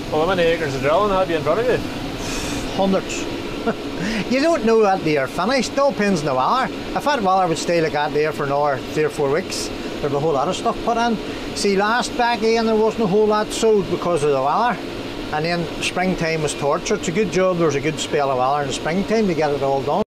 Well, how many acres of drilling have you in front of you? Hundreds. You don't know that they are finished. It all depends on the weather. If that weather would stay like that there for another 3 or 4 weeks, there'd be a whole lot of stuff put in. See, last back in there wasn't a whole lot sowed because of the weather. And then springtime was torture. It's a good job there was a good spell of weather in the springtime to get it all done.